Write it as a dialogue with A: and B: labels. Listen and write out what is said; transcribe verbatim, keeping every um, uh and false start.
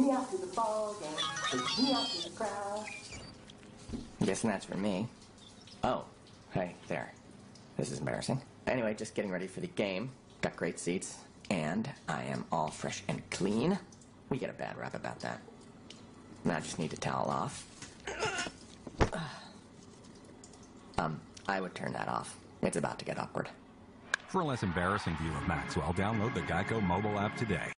A: me out to the ball game. Take me out to the crowd.
B: I'm guessing that's for me. Oh, hey, there. This is embarrassing. Anyway, just getting ready for the game. Got great seats, and I am all fresh and clean. We get a bad rap about that. Now I just need to towel off. Um, I would turn that off. It's about to get awkward.
C: For a less embarrassing view of Maxwell, download the GEICO mobile app today.